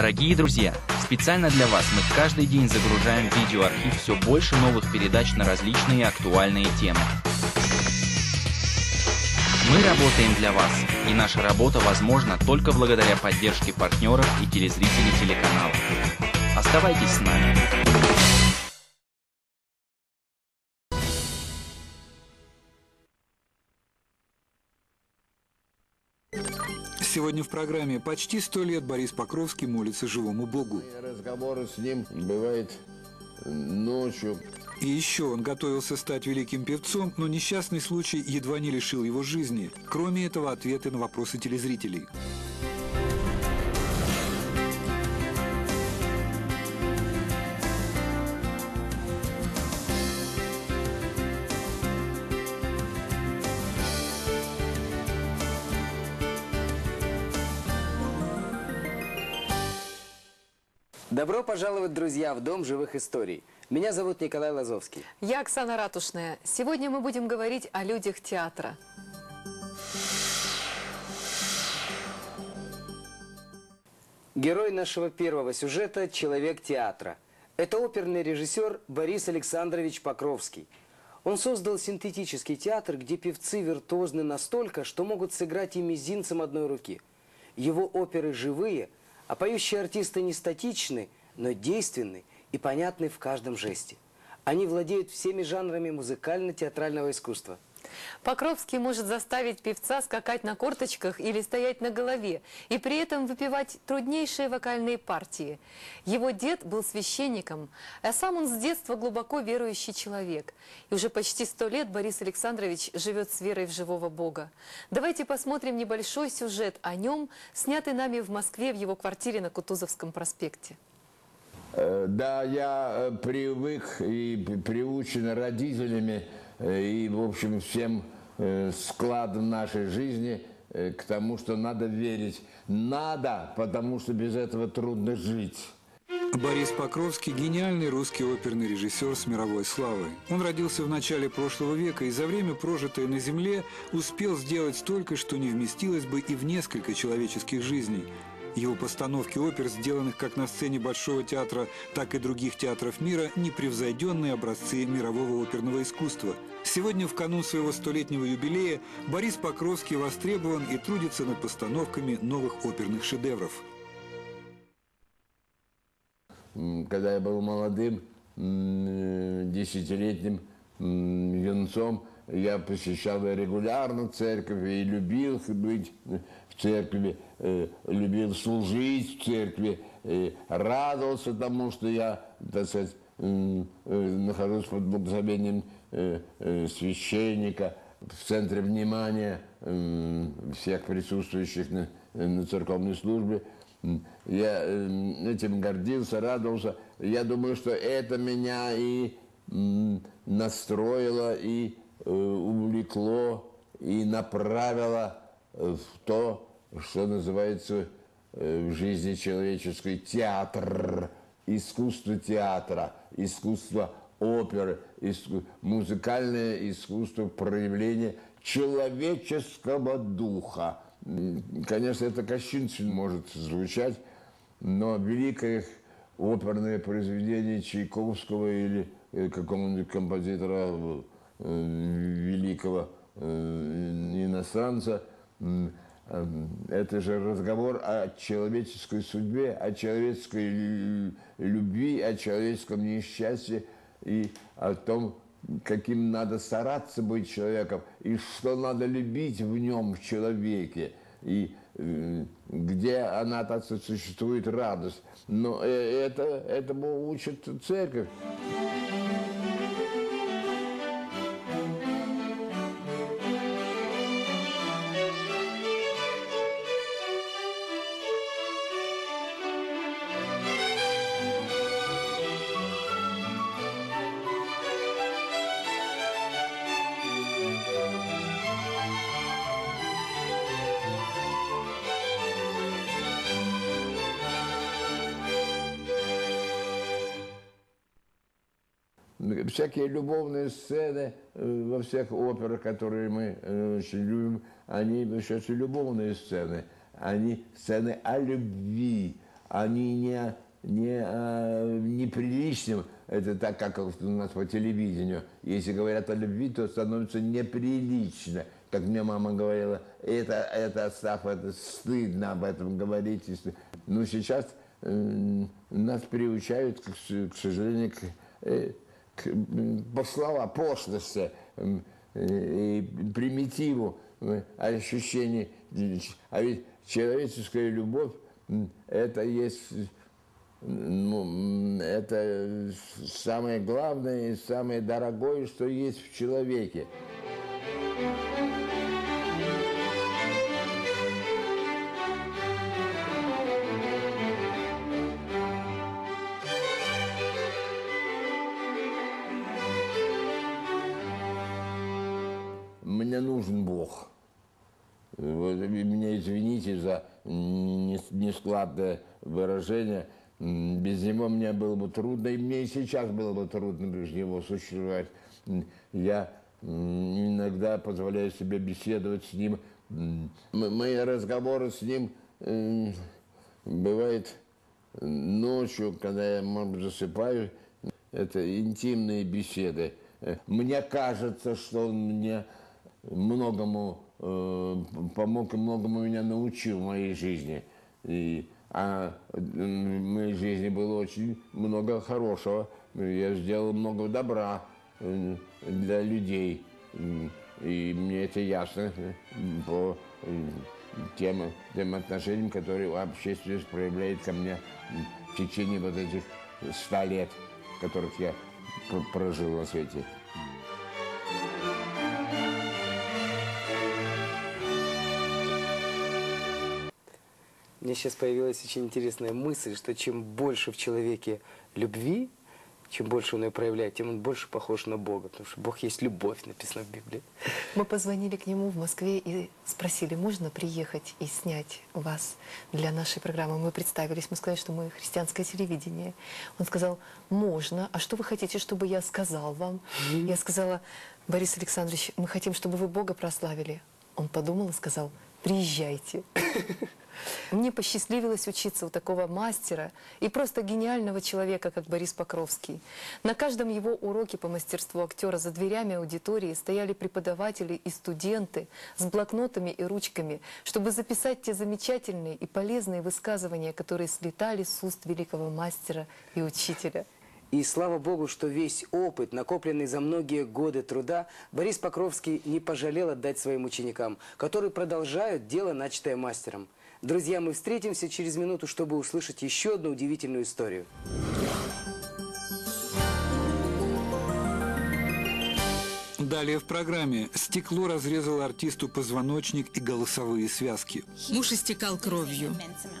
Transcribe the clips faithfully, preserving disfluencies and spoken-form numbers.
Дорогие друзья, специально для вас мы каждый день загружаем в видеоархив все больше новых передач на различные актуальные темы. Мы работаем для вас, и наша работа возможна только благодаря поддержке партнеров и телезрителей телеканала. Оставайтесь с нами. Сегодня в программе «Почти сто лет» Борис Покровский молится живому Богу. Разговоры с ним бывает ночью. И еще он готовился стать великим певцом, но несчастный случай едва не лишил его жизни. Кроме этого, ответы на вопросы телезрителей. Добро пожаловать, друзья, в Дом живых историй. Меня зовут Николай Лазовский. Я Оксана Ратушная. Сегодня мы будем говорить о людях театра. Герой нашего первого сюжета – человек театра. Это оперный режиссер Борис Александрович Покровский. Он создал синтетический театр, где певцы виртуозны настолько, что могут сыграть и мизинцем одной руки. Его оперы живые, а поющие артисты не статичны, но действенны и понятны в каждом жесте. Они владеют всеми жанрами музыкально-театрального искусства. Покровский может заставить певца скакать на корточках или стоять на голове, и при этом выпевать труднейшие вокальные партии. Его дед был священником, а сам он с детства глубоко верующий человек. И уже почти сто лет Борис Александрович живет с верой в живого Бога. Давайте посмотрим небольшой сюжет о нем, снятый нами в Москве в его квартире на Кутузовском проспекте. Да, я привык и приучен родителями и, в общем, всем складом нашей жизни к тому, что надо верить. Надо, потому что без этого трудно жить. Борис Покровский – гениальный русский оперный режиссер с мировой славой. Он родился в начале прошлого века и за время, прожитое на земле, успел сделать столько, что не вместилось бы и в несколько человеческих жизней. Его постановки опер, сделанных как на сцене Большого театра, так и других театров мира, непревзойденные образцы мирового оперного искусства. Сегодня, в канун своего столетнего юбилея, Борис Покровский востребован и трудится над постановками новых оперных шедевров. Когда я был молодым, десятилетним юнцом, я посещал регулярно церковь и любил быть в церкви, любил служить в церкви, радовался тому, что я, так сказать, нахожусь под благословением священника, в центре внимания всех присутствующих на, на церковной службе. Я этим гордился, радовался. Я думаю, что это меня и настроило, и увлекло, и направило в то, что называется в жизни человеческой театр, искусство театра, искусство оперы, иску... музыкальное искусство проявления человеческого духа. Конечно, это кощунственно может звучать, но великое оперное произведение Чайковского или какого-нибудь композитора великого иностранца, это же разговор о человеческой судьбе, о человеческой любви, о человеческом несчастье и о том, каким надо стараться быть человеком, и что надо любить в нем, в человеке, и э, где она, так сказать, существует радость. Но это, этому учит церковь. Всякие любовные сцены во всех операх, которые мы очень любим, они считаются любовные сцены. Они сцены о любви, они не, не, а, неприличным. Это так, как у нас по телевидению. Если говорят о любви, то становится неприлично. Как мне мама говорила, это, это Остап, это стыдно об этом говорить. Но сейчас э, нас приучают, к, к сожалению, к, э, к по слова пошлости э, и примитиву э, ощущений. А ведь человеческая любовь – это есть, ну, это самое главное и самое дорогое, что есть в человеке. Мне нужен Бог. Вот, меня извините за нескладное выражение. Без него мне было бы трудно, и мне и сейчас было бы трудно без него существовать. Я иногда позволяю себе беседовать с ним. Мои разговоры с ним бывают ночью, когда я, может быть, засыпаю. Это интимные беседы. Мне кажется, что он мне многому э, помог и многому меня научил в моей жизни. И, а в моей жизни было очень много хорошего. Я сделал много добра э, для людей. И мне это ясно по э, тем, тем отношениям, которые общественность проявляет ко мне в течение вот этих ста лет, которых я прожил на свете. Мне сейчас появилась очень интересная мысль, что чем больше в человеке любви, чем больше он ее проявляет, тем он больше похож на Бога, потому что Бог есть любовь, написано в Библии. Мы позвонили к нему в Москве и спросили, можно приехать и снять вас для нашей программы. Мы представились, мы сказали, что мы христианское телевидение. Он сказал, можно, а что вы хотите, чтобы я сказал вам? Mm-hmm. Я сказала, Борис Александрович, мы хотим, чтобы вы Бога прославили. Он подумал и сказал, приезжайте. Мне посчастливилось учиться у такого мастера и просто гениального человека, как Борис Покровский. На каждом его уроке по мастерству актера за дверями аудитории стояли преподаватели и студенты с блокнотами и ручками, чтобы записать те замечательные и полезные высказывания, которые слетали с уст великого мастера и учителя. И слава Богу, что весь опыт, накопленный за многие годы труда, Борис Покровский не пожалел отдать своим ученикам, которые продолжают дело, начатое мастером. Друзья, мы встретимся через минуту, чтобы услышать еще одну удивительную историю. Далее в программе стекло разрезало артисту позвоночник и голосовые связки. Муж истекал кровью.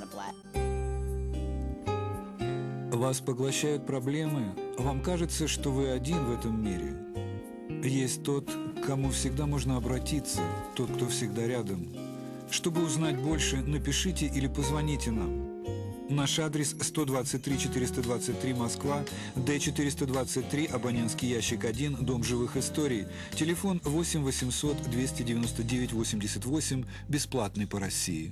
Вас поглощают проблемы. Вам кажется, что вы один в этом мире. Есть тот, к кому всегда можно обратиться, тот, кто всегда рядом. Чтобы узнать больше, напишите или позвоните нам. Наш адрес сто двадцать три четыреста двадцать три Москва, Д четыреста двадцать три, абонентский ящик один, Дом живых историй. Телефон восемь восемьсот двести девяносто девять восемьдесят восемь, бесплатный по России.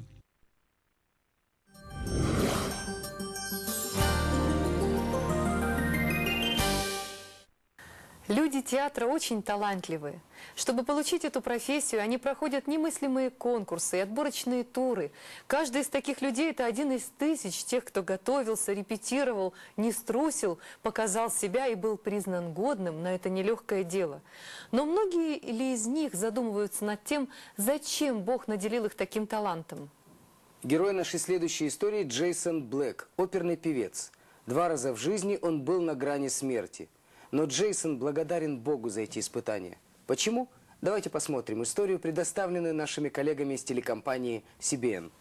Люди театра очень талантливые. Чтобы получить эту профессию, они проходят немыслимые конкурсы и отборочные туры. Каждый из таких людей – это один из тысяч тех, кто готовился, репетировал, не струсил, показал себя и был признан годным на это нелегкое дело. Но многие ли из них задумываются над тем, зачем Бог наделил их таким талантом? Герой нашей следующей истории – Джейсон Блэк, оперный певец. Два раза в жизни он был на грани смерти. Но Джейсон благодарен Богу за эти испытания. Почему? Давайте посмотрим историю, предоставленную нашими коллегами из телекомпании Си Би Эн.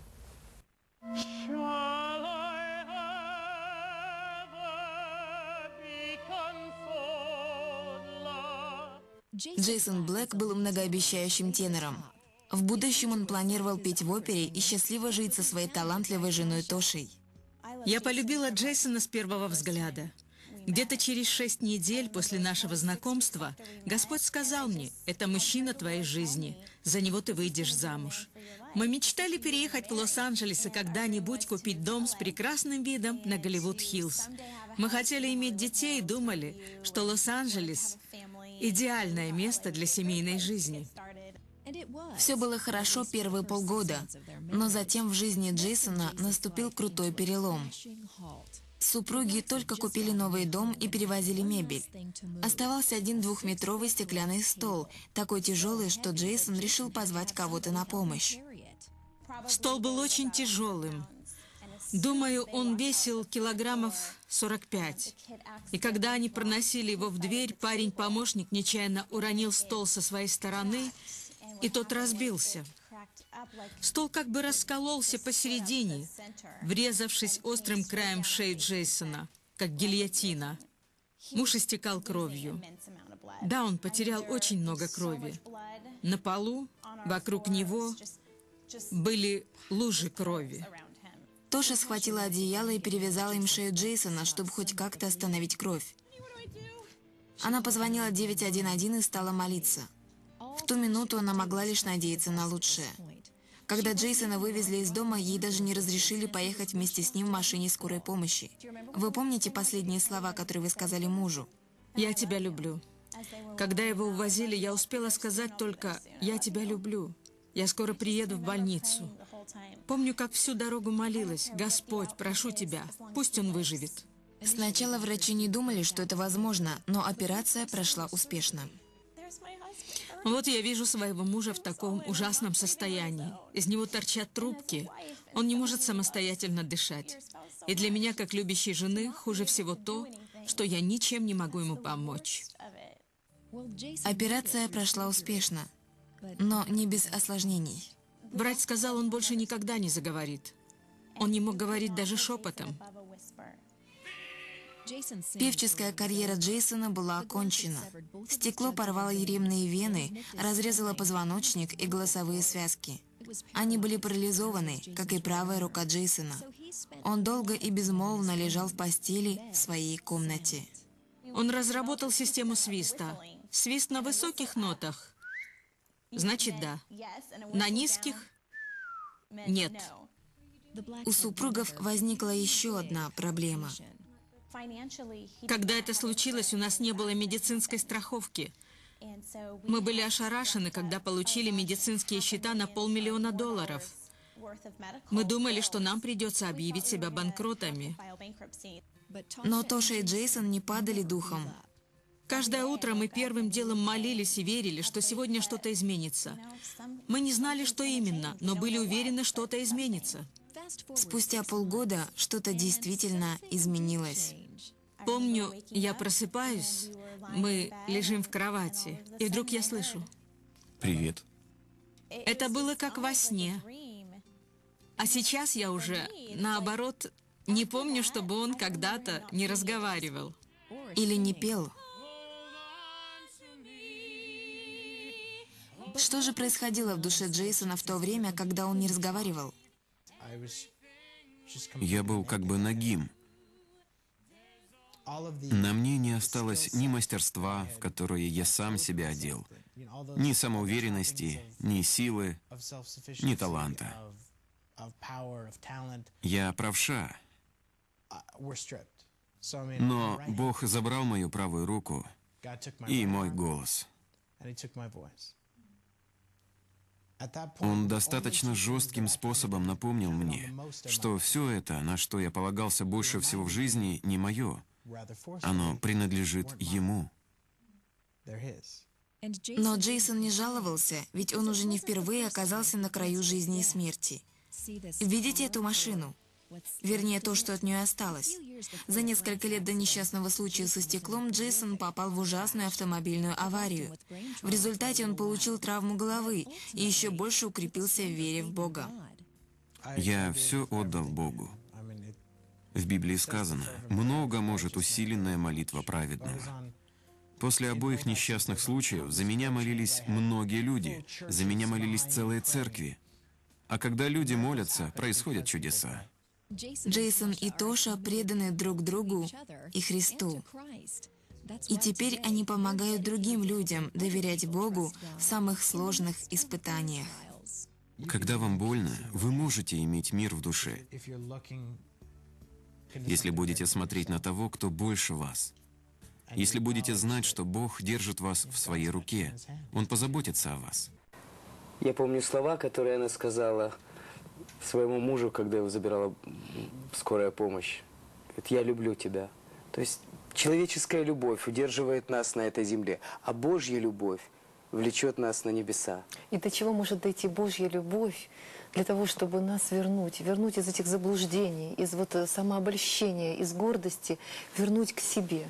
Джейсон Блэк был многообещающим тенором. В будущем он планировал петь в опере и счастливо жить со своей талантливой женой Тошей. Я полюбила Джейсона с первого взгляда. Где-то через шесть недель после нашего знакомства Господь сказал мне: «Это мужчина твоей жизни, за него ты выйдешь замуж». Мы мечтали переехать в Лос-Анджелес и когда-нибудь купить дом с прекрасным видом на Голливуд-Хиллз. Мы хотели иметь детей и думали, что Лос-Анджелес – идеальное место для семейной жизни. Все было хорошо первые полгода, но затем в жизни Джейсона наступил крутой перелом. Супруги только купили новый дом и перевозили мебель. Оставался один двухметровый стеклянный стол, такой тяжелый, что Джейсон решил позвать кого-то на помощь. Стол был очень тяжелым. Думаю, он весил килограммов сорок пять. И когда они проносили его в дверь, парень-помощник нечаянно уронил стол со своей стороны, и тот разбился. Стол как бы раскололся посередине, врезавшись острым краем в шею Джейсона, как гильотина. Муж истекал кровью. Да, он потерял очень много крови. На полу, вокруг него, были лужи крови. Тоша схватила одеяло и перевязала им шею Джейсона, чтобы хоть как-то остановить кровь. Она позвонила девять один один и стала молиться. В ту минуту она могла лишь надеяться на лучшее. Когда Джейсона вывезли из дома, ей даже не разрешили поехать вместе с ним в машине скорой помощи. Вы помните последние слова, которые вы сказали мужу? «Я тебя люблю». Когда его увозили, я успела сказать только «я тебя люблю». Я скоро приеду в больницу. Помню, как всю дорогу молилась: «Господь, прошу тебя, пусть он выживет». Сначала врачи не думали, что это возможно, но операция прошла успешно. Вот я вижу своего мужа в таком ужасном состоянии. Из него торчат трубки. Он не может самостоятельно дышать. И для меня, как любящей жены, хуже всего то, что я ничем не могу ему помочь. Операция прошла успешно, но не без осложнений. Врач сказал, он больше никогда не заговорит. Он не мог говорить даже шепотом. Певческая карьера Джейсона была окончена. Стекло порвало еремные вены, разрезало позвоночник и голосовые связки. Они были парализованы, как и правая рука Джейсона. Он долго и безмолвно лежал в постели в своей комнате. Он разработал систему свиста. Свист на высоких нотах. Значит, да. На низких – нет. У супругов возникла еще одна проблема. Когда это случилось, у нас не было медицинской страховки. Мы были ошарашены, когда получили медицинские счета на полмиллиона долларов. Мы думали, что нам придется объявить себя банкротами. Но Тоша и Джейсон не падали духом. Каждое утро мы первым делом молились и верили, что сегодня что-то изменится. Мы не знали, что именно, но были уверены, что-то изменится. Спустя полгода что-то действительно изменилось. Помню, я просыпаюсь, мы лежим в кровати, и вдруг я слышу: «Привет». Это было как во сне. А сейчас я уже, наоборот, не помню, чтобы он когда-то не разговаривал. Или не пел. Что же происходило в душе Джейсона в то время, когда он не разговаривал? Я был как бы нагим. На мне не осталось ни мастерства, в которое я сам себя одел, ни самоуверенности, ни силы, ни таланта. Я правша. Но Бог забрал мою правую руку и мой голос. Он достаточно жестким способом напомнил мне, что все это, на что я полагался больше всего в жизни, не мое. Оно принадлежит Ему. Но Джейсон не жаловался, ведь он уже не впервые оказался на краю жизни и смерти. Видите эту машину? Вернее, то, что от нее осталось. За несколько лет до несчастного случая со стеклом Джейсон попал в ужасную автомобильную аварию. В результате он получил травму головы и еще больше укрепился в вере в Бога. Я все отдал Богу. В Библии сказано: «Много может усиленная молитва праведного». После обоих несчастных случаев за меня молились многие люди, за меня молились целые церкви. А когда люди молятся, происходят чудеса. Джейсон и Тоша преданы друг другу и Христу. И теперь они помогают другим людям доверять Богу в самых сложных испытаниях. Когда вам больно, вы можете иметь мир в душе, если будете смотреть на того, кто больше вас. Если будете знать, что Бог держит вас в своей руке, Он позаботится о вас. Я помню слова, которые она сказала своему мужу, когда его забирала скорая помощь. Говорит: «Я люблю тебя». То есть человеческая любовь удерживает нас на этой земле, а Божья любовь влечет нас на небеса. И до чего может дойти Божья любовь для того, чтобы нас вернуть, вернуть из этих заблуждений, из вот самообольщения, из гордости, вернуть к себе.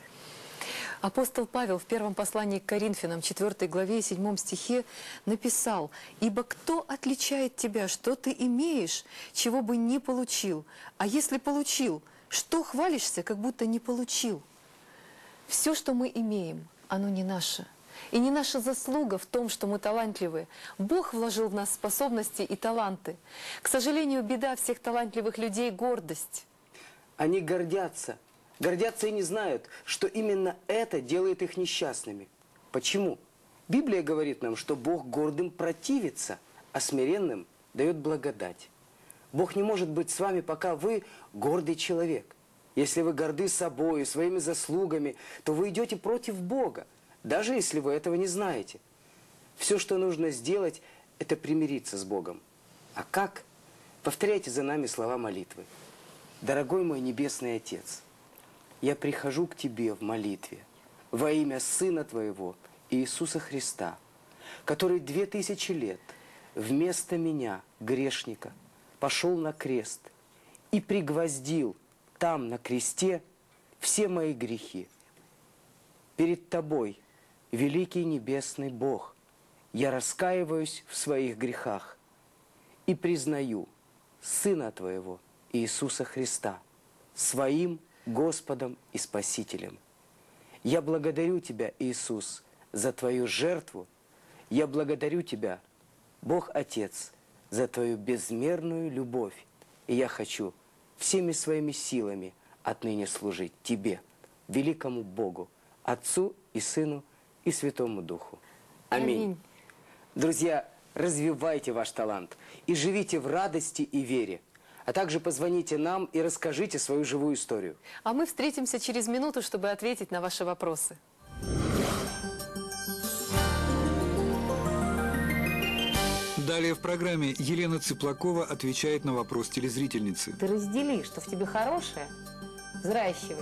Апостол Павел в первом послании к Коринфянам, четвёртой главе, седьмом стихе написал: «Ибо кто отличает тебя, что ты имеешь, чего бы не получил? А если получил, что хвалишься, как будто не получил?» Все, что мы имеем, оно не наше. И не наша заслуга в том, что мы талантливые. Бог вложил в нас способности и таланты. К сожалению, беда всех талантливых людей – гордость. Они гордятся. Гордятся и не знают, что именно это делает их несчастными. Почему? Библия говорит нам, что Бог гордым противится, а смиренным дает благодать. Бог не может быть с вами, пока вы гордый человек. Если вы горды собой, своими заслугами, то вы идете против Бога, даже если вы этого не знаете. Все, что нужно сделать, это примириться с Богом. А как? Повторяйте за нами слова молитвы. «Дорогой мой Небесный Отец, я прихожу к Тебе в молитве во имя Сына Твоего, Иисуса Христа, который две тысячи лет вместо меня, грешника, пошел на крест и пригвоздил там, на кресте, все мои грехи. Перед Тобой, великий небесный Бог, я раскаиваюсь в своих грехах и признаю Сына Твоего, Иисуса Христа, своим Господом и Спасителем. Я благодарю Тебя, Иисус, за Твою жертву. Я благодарю Тебя, Бог Отец, за Твою безмерную любовь. И я хочу всеми своими силами отныне служить Тебе, великому Богу, Отцу и Сыну и Святому Духу. Аминь. Аминь. Друзья, развивайте ваш талант и живите в радости и вере. А также позвоните нам и расскажите свою живую историю. А мы встретимся через минуту, чтобы ответить на ваши вопросы. Далее в программе Елена Цыплакова отвечает на вопрос телезрительницы. Ты раздели, что в тебе хорошее, взращивай.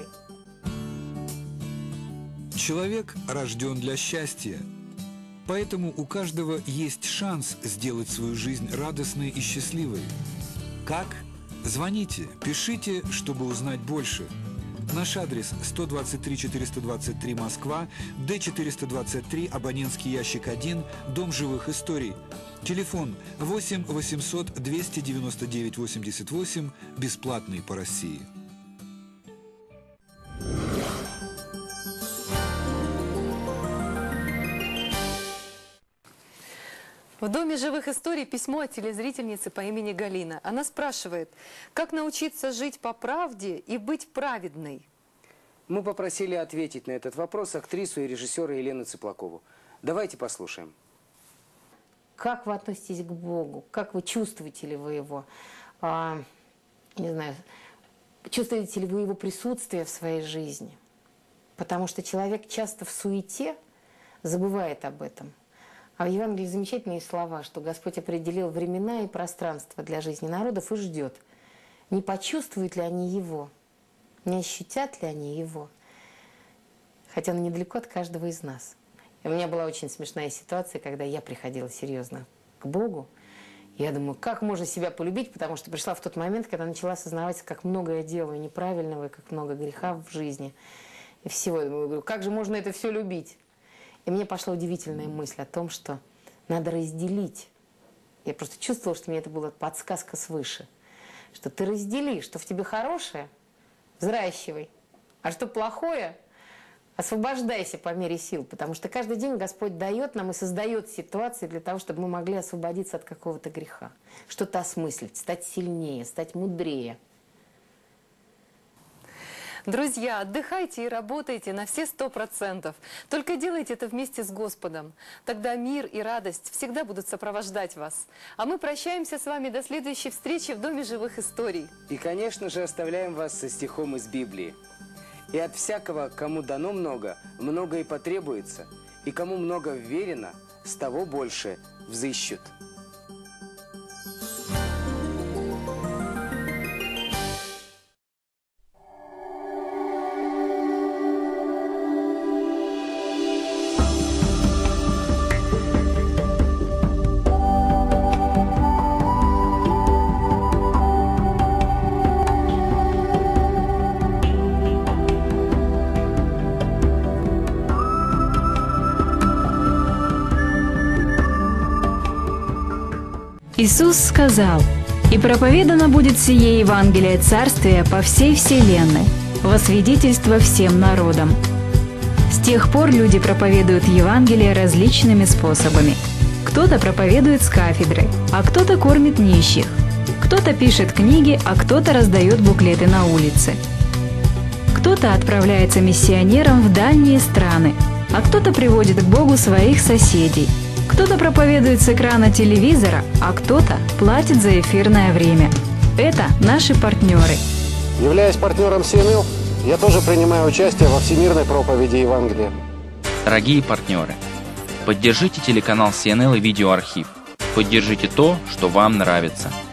Человек рожден для счастья. Поэтому у каждого есть шанс сделать свою жизнь радостной и счастливой. Как? Звоните, пишите, чтобы узнать больше. Наш адрес сто двадцать три четыреста двадцать три Москва, Д четыреста двадцать три, абонентский ящик один, Дом живых историй. Телефон восемь восемьсот двести девяносто девять восемьдесят восемь, бесплатный по России. В Доме живых историй письмо от телезрительницы по имени Галина. Она спрашивает, как научиться жить по правде и быть праведной? Мы попросили ответить на этот вопрос актрису и режиссера Елену Цыплакову. Давайте послушаем. Как вы относитесь к Богу? Как вы чувствуете ли вы Его? А, не знаю, чувствуете ли вы Его присутствие в своей жизни? Потому что человек часто в суете забывает об этом. А в Евангелии замечательные слова, что Господь определил времена и пространство для жизни народов и ждет. Не почувствуют ли они Его? Не ощутят ли они Его? Хотя Он недалеко от каждого из нас. И у меня была очень смешная ситуация, когда я приходила серьезно к Богу. Я думаю, как можно себя полюбить, потому что пришла в тот момент, когда начала осознавать, как много я делаю неправильного, и как много греха в жизни. И всего. Я думаю, как же можно это все любить? И мне пошла удивительная мысль о том, что надо разделить. Я просто чувствовала, что мне это была подсказка свыше. Что ты раздели, что в тебе хорошее, взращивай, а что плохое, освобождайся по мере сил. Потому что каждый день Господь дает нам и создает ситуации для того, чтобы мы могли освободиться от какого-то греха. Что-то осмыслить, стать сильнее, стать мудрее. Друзья, отдыхайте и работайте на все сто процентов. Только делайте это вместе с Господом. Тогда мир и радость всегда будут сопровождать вас. А мы прощаемся с вами до следующей встречи в Доме живых историй. И, конечно же, оставляем вас со стихом из Библии. «И от всякого, кому дано много, много и потребуется, и кому много вверено, с того больше взыщут». Иисус сказал: «И проповедано будет сие Евангелие Царствия по всей вселенной, во свидетельство всем народам». С тех пор люди проповедуют Евангелие различными способами. Кто-то проповедует с кафедры, а кто-то кормит нищих. Кто-то пишет книги, а кто-то раздает буклеты на улице. Кто-то отправляется миссионером в дальние страны, а кто-то приводит к Богу своих соседей. Кто-то проповедует с экрана телевизора, а кто-то платит за эфирное время. Это наши партнеры. Являясь партнером си эн эл, я тоже принимаю участие во всемирной проповеди Евангелия. Дорогие партнеры, поддержите телеканал си эн эл и видеоархив. Поддержите то, что вам нравится.